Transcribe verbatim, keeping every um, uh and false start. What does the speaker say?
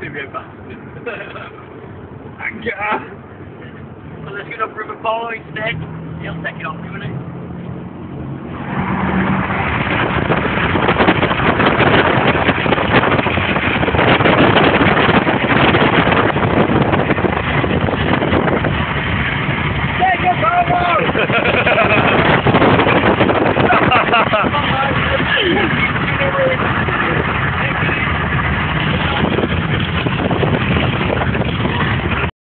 be right back. Yeah. So let's get up for the polo instead. He'll take it off, doing it.